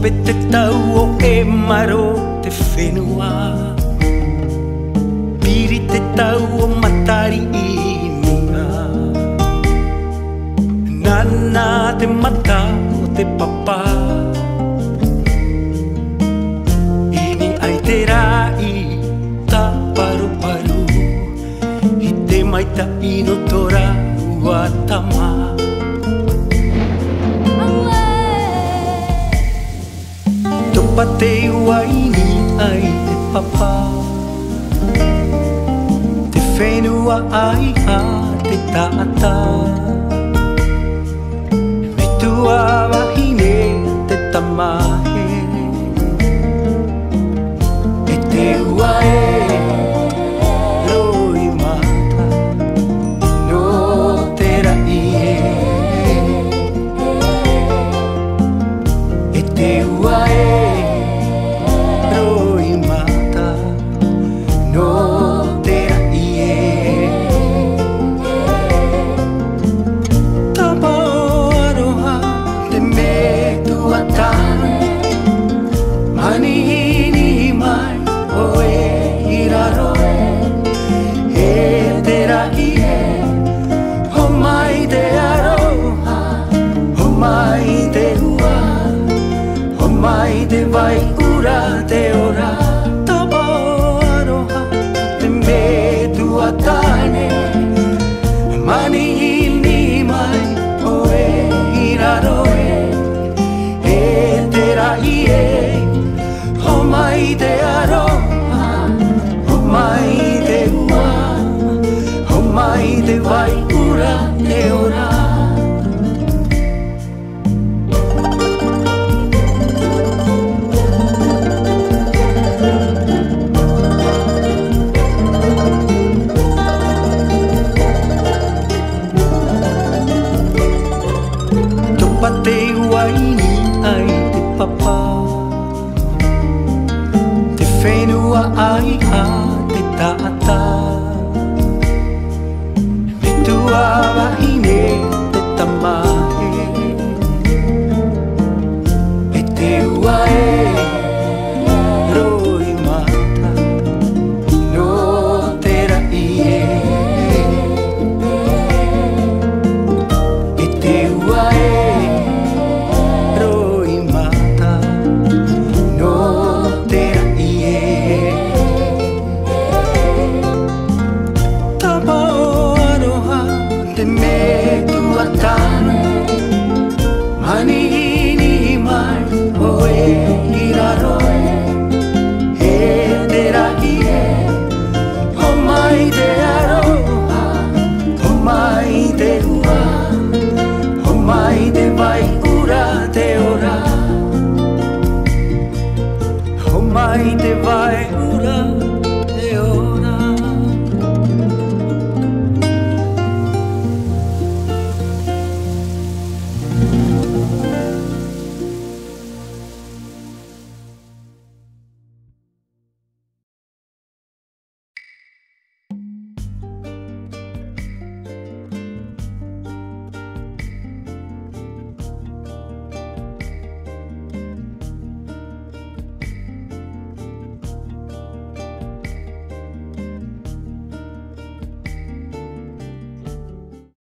pe te tau o e maro te whenua. Piri te tau o matari i munga. Nana te mata o te papa. Ini ai te rai ta paru paru. I te maita ino tora ua tama. Topa te uaini ai te papa. Te whenua ai a te taata. Me tua wahine te tamahe. E te uae roi mata no te rai e. E te uae mai te vai ura te ora tapa aroha te me tua tane mani ni mai oe iraroe e te rai e o mai te aroha o mai te ua o mai te vai ura te ora. Te uaini ai te papa. Te whenua ai a